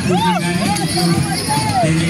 kunjungannya itu dari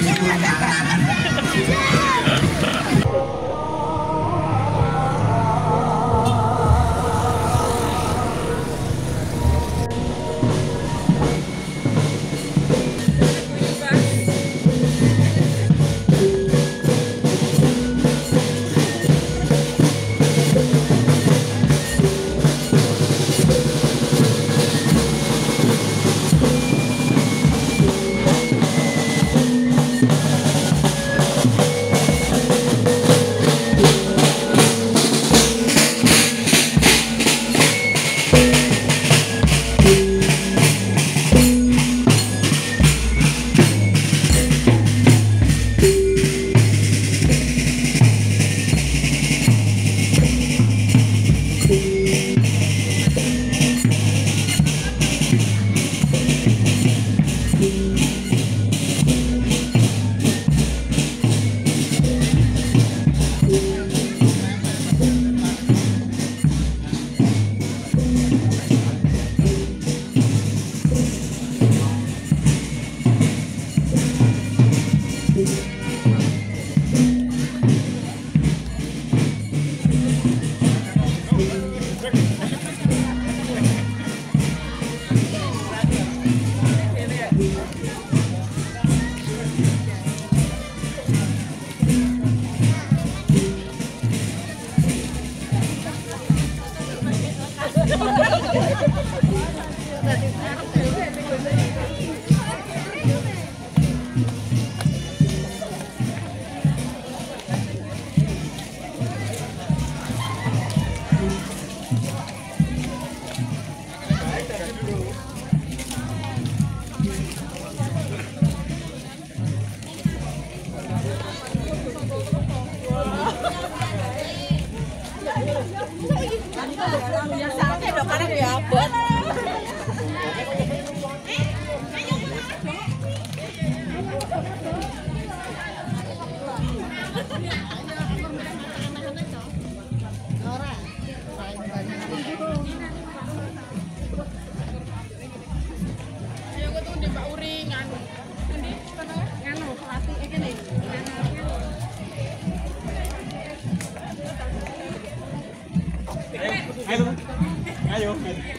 Ayo.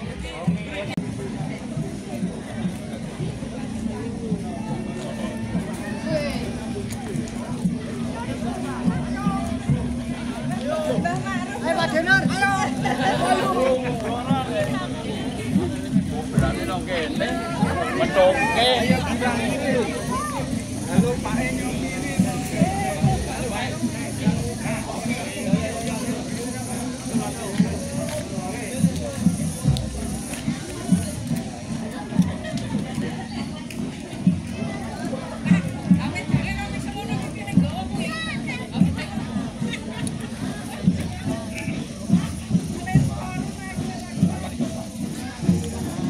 Ayo Pak Denar. Ayo. Berani dong kene. Mendoke. Halo Pak Enyo.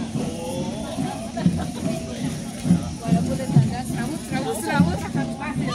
Walaupun tetangga serawut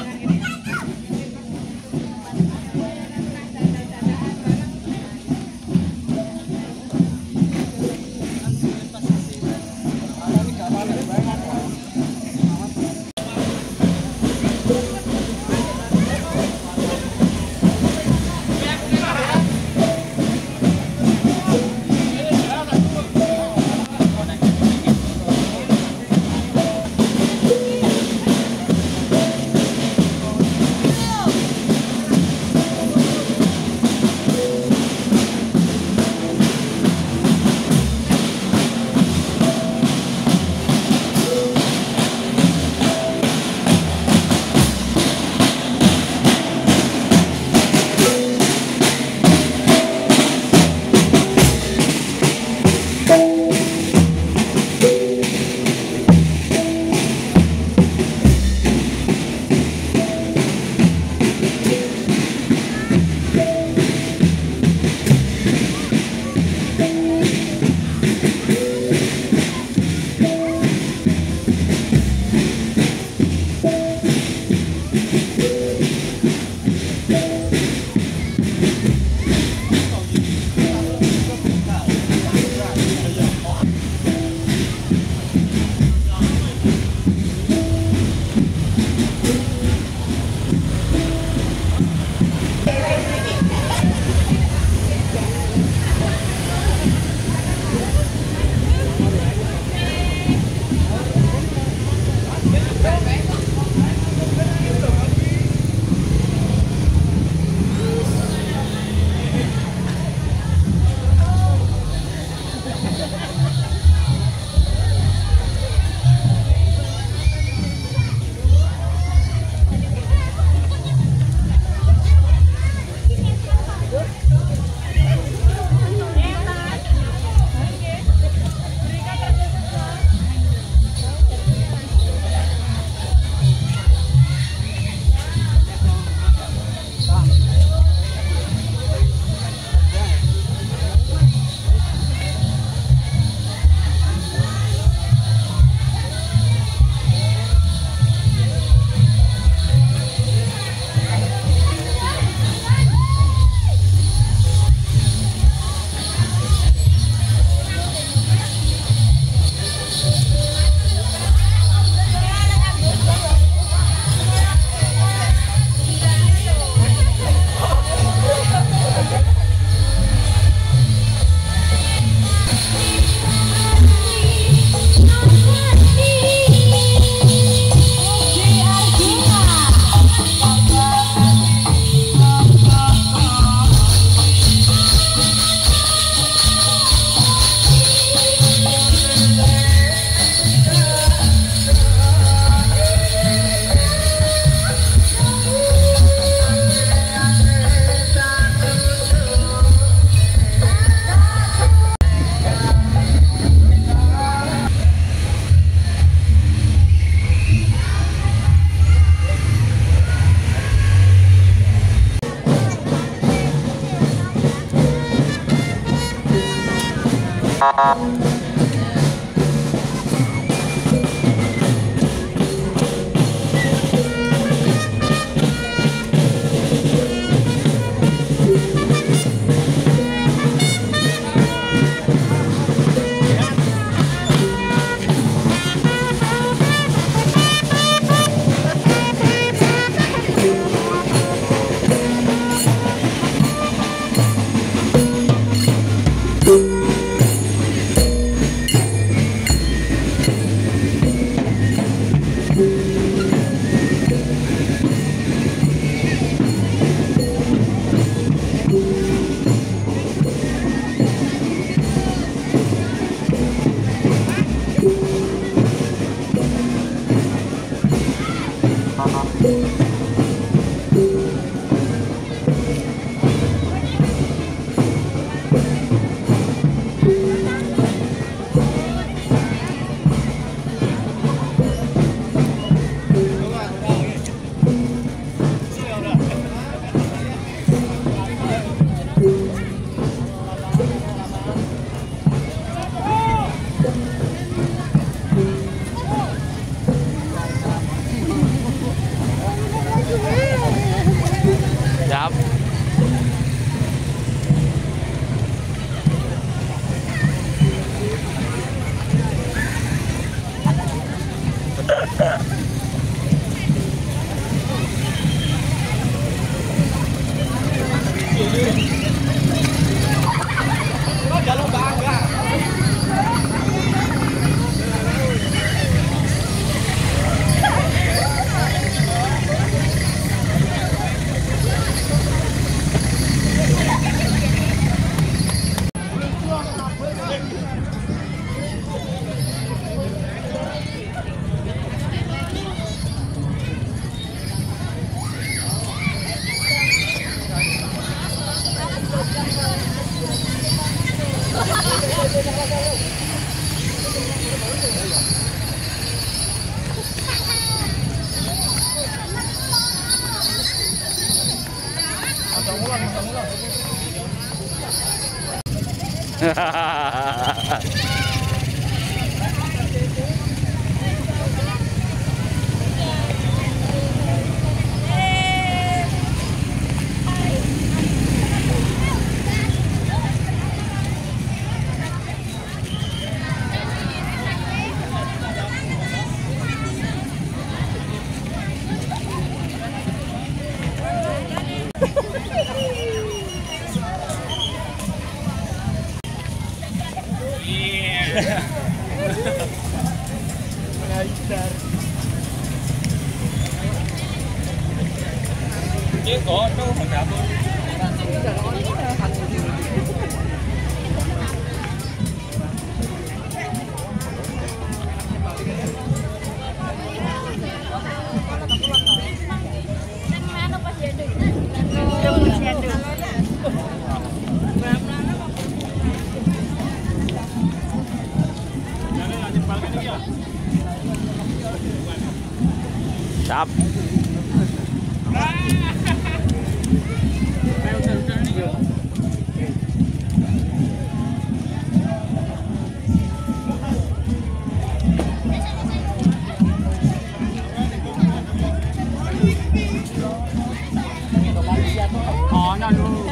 Siap. Chứ có đâu mà gặp luôn. Siap. Oh, no, no.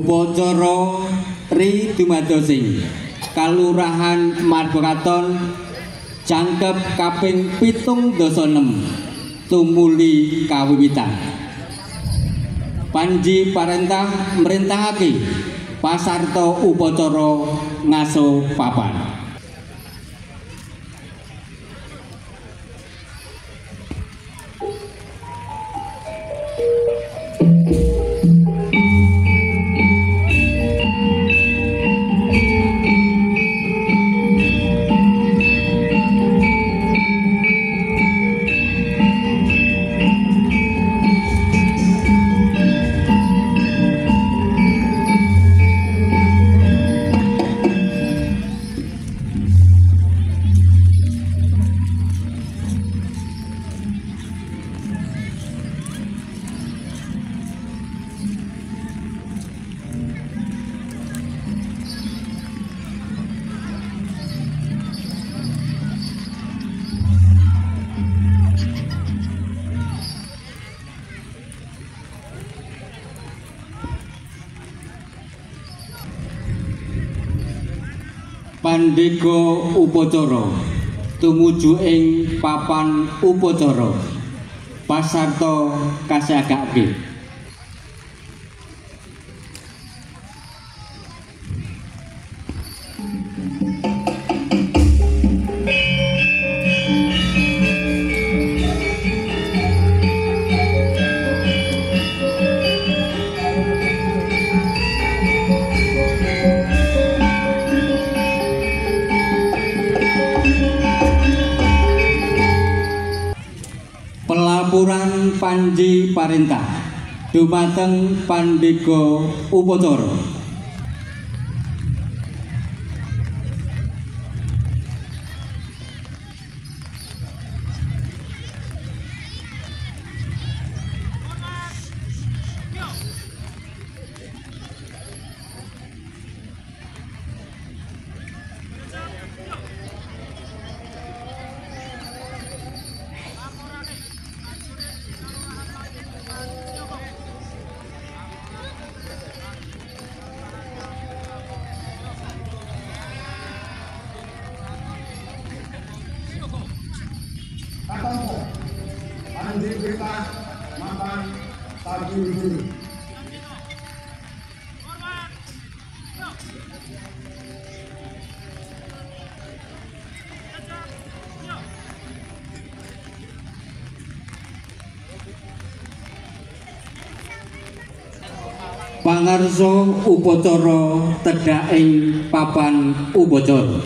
upacara ri dumadosing Kalurahan Margokaton jangkep kaping 76 tumuli kawiwitan. Panji parentah merintahake pasarta upacara ngaso papan. Pandega upacara tumuju ing papan upacara pasarta kasiagake. Pelapuran Panji Parentah dumateng Pandega upacara. Panji berita makan tadi dulu. Pangarsa upacara tedhak ing papan upacara.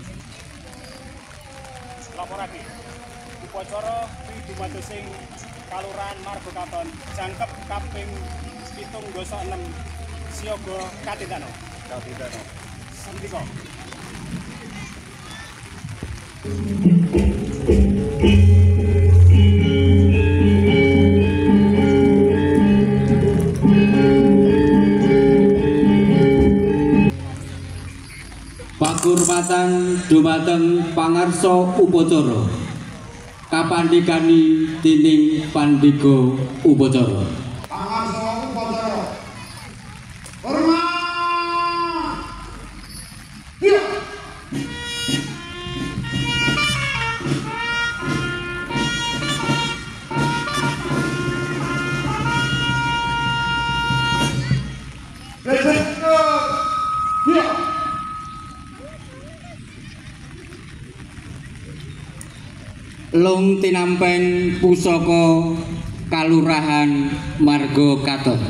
Laporake upacara dumadosing Kalurahan Margokaton jangkep kaping 76 siaga Katindana. Sendika. Pakurmatan dumateng pangarsa upacara kapandhikani dening Pandega upacara. Pangarsa upacara. Hormat. Iya. Iya. Lung tinampen pusaka Kalurahan Margokaton.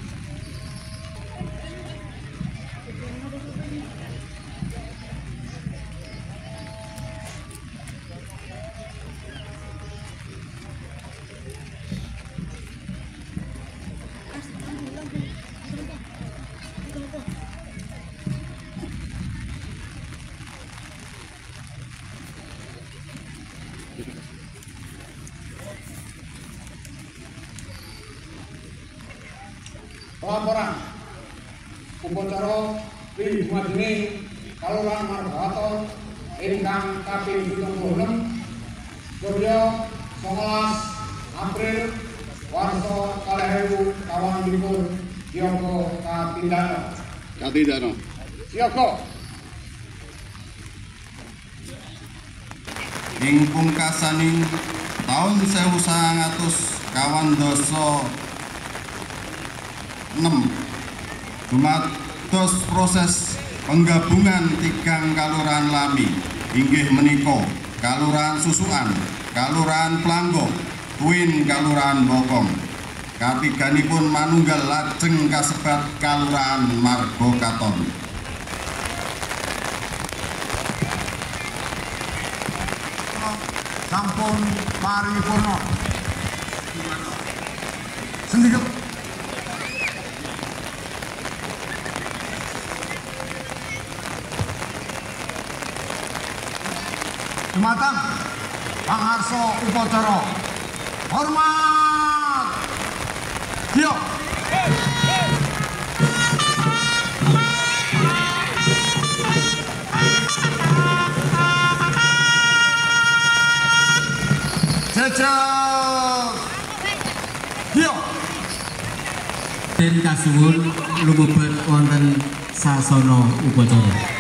Pelaporan upacara ing dumadene Kalurahan Margokaton ingkang kaping 76 Surya 19 April warsa 2024 Diogo Kapindano. Kapindano. Diogo. Ing pungkasaning taun 1926 dumados proses penggabungan tigang kalurahan lami inggih menika Kalurahan Susukan, Kalurahan Planggok, Tuwin Kalurahan Bokong. Katiganipun manunggal lajeng kasebat Kalurahan Margo Katon. Sampun paripurna. Sendika. Dumateng pangarsa upacara. Hormat. Dio. Jajak. Dio. Den kasuwun lumebet wonten sasana upacara.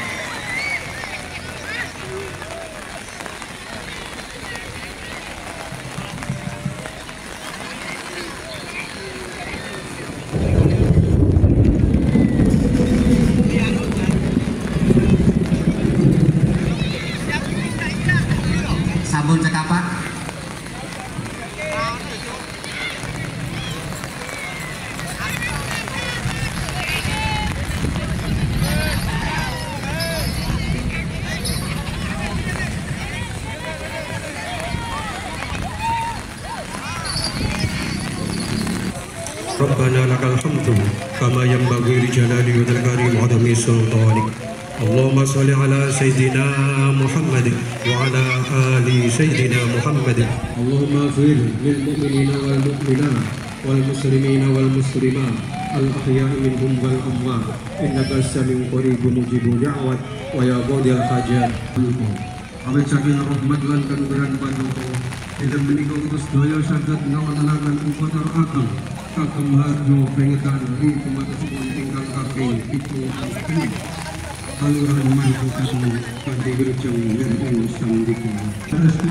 Sampun cekapak. Rabbana lakal hamdu kama yanbaghi li jalali wajhil karim wa 'azimi sultanik. Allahumma shalli ala sayyidina Muhammad wa ala ali sayyidina Muhammad. Allahumma ighfir lil mu'minina wal mu'minat wal muslimina wal muslimat al ahya'i minhum wal amwat innaka as-sami'u qaribun mujibud da'wat wa ya qadil hajat. Amin saking rahmat lan kanugrahan panjenengan ingkang menika utus daya saged ngawontenaken upacara ageng kagem harjo pengetan ing kumatusipun tingkang kakek itu kini Kalurahan Margo Katon kanthi wilujeng wireng sandika. Saestu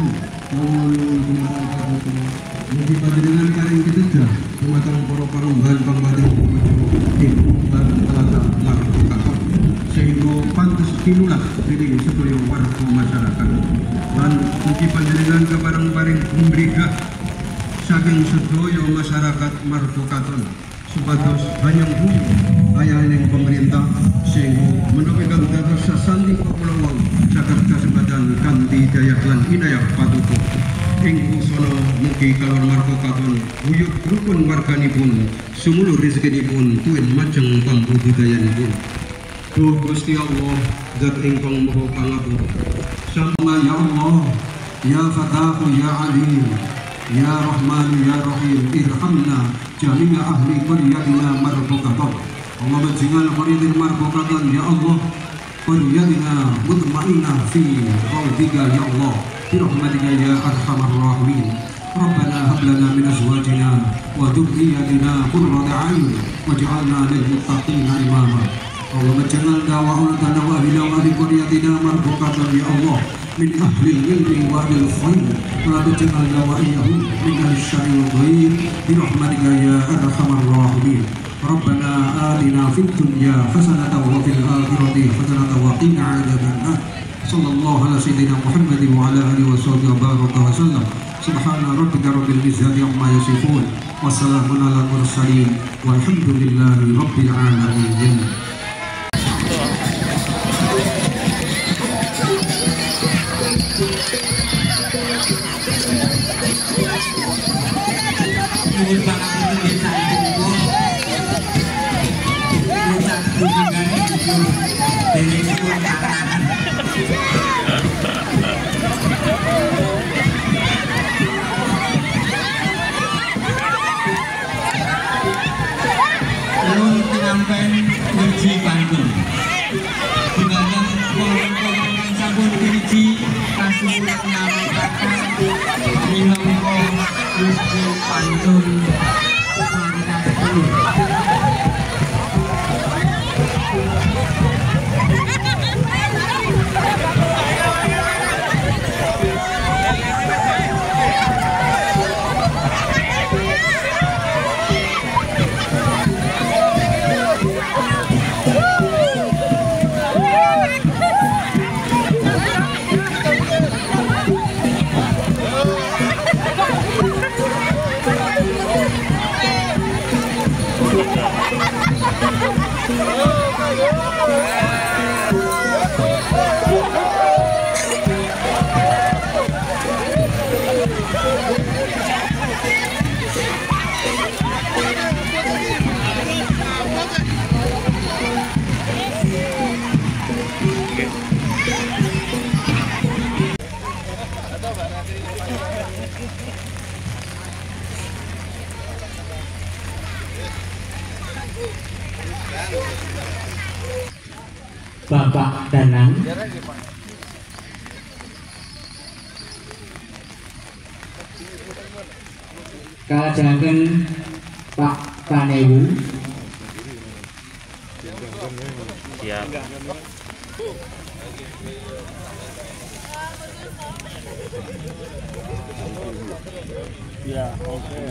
mawon dumateng mugi panjenengan karing pitedah dumateng para panumbahan pangbadan ing Tlatah Margo Katon sehingga pantes pinulah dening sedaya warga masyarakat. Lan mugi panjenengan kapareng-paring pembrigah saking sedaya masyarakat Margo Katon supados hanyang bumi ayaning pemerintah sehingga menawi kang dados sasandi kepulauan saged kasebatan kanthi daya lan inayah patuko ing kusana mugi kalon Margo Katon guyub rukun warganipun sumulu rezekinipun tuwin majeng pambudidayanipun. Duh Gusti Allah zat ingkang maha pangapura sama ya Allah ya Fatahu ya Alim ya Rahman ya Rahim irhamna jami'a ahli qaryatina Margo Katon. Allah menjingal qaryatin Margo Katon ya Allah qaryatina mutmainnah fi raudika ya Allah birahmatika ya arhamar rahimin. Rabbana hab lana min azwajina wa dhurriyyatina qurrata a'yun waj'alna lil muttaqina imama. Allah menjingal da'wahana wa ahli qaryatina Margo Katon ya Allah min ahli ilmi wa ahli khair wa taj'al dawa'iyahu min asy-syarri wal ghaib bi rahmatika ya arhamar rahimin. Rabbana atina fid dunya hasanatan wa fil akhirati hasanatan wa qina adzabannar. Sallallahu ala sayyidina Muhammad wa ala alihi wa sahbihi baraka wa sallam. Subhana rabbika rabbil izzati amma yasifun wa salamun alal mursalin walhamdulillahi rabbil alamin. Pantun Pak Danang, kalajengaken Pak Panewu, Siap. Ya, oke.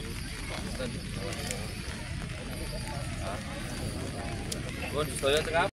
Gue di